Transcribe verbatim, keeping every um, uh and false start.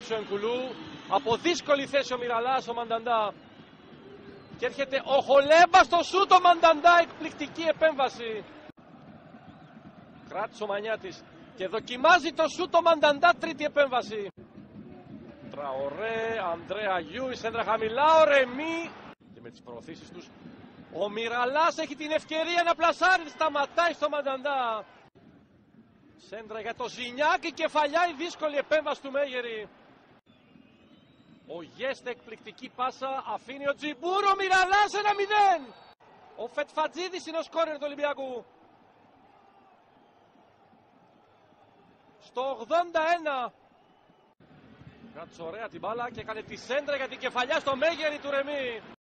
παίξει ο Ενκουλού. Από δύσκολη θέση ο Μιραλάς, ο Μανταντά. Και έρχεται ο Χολέμπα στο σούτ, ο Μανταντά, εκπληκτική επέμβαση. Κράτησε ο Μανιάτης και δοκιμάζει το σούτ ο Μανταντά, τρίτη επέμβαση. Τραωρέ, Ανδρέα Γιού, η σέντρα χαμηλά, ο Ρεμί. Και με τις προωθήσεις τους, ο Μιραλάς έχει την ευκαιρία να πλασάρει, σταματάει στο Μανταντά. Σέντρα για το Ζινιάκ, η κεφαλιά, η δύσκολη επέμβαση του Μέγερη. Ο Γέστε, εκπληκτική πάσα, αφήνει ο Τζιμπούρ, ο Μιραλάς, ένα μηδέν. Ο Φετφατζίδης είναι ο σκόρερ του Ολυμπιακού. Στο ογδόντα ένα. Κράτησε ωραία την μπάλα και έκανε τη σέντρα για την κεφαλιά στο Μέγερη του Ρεμί.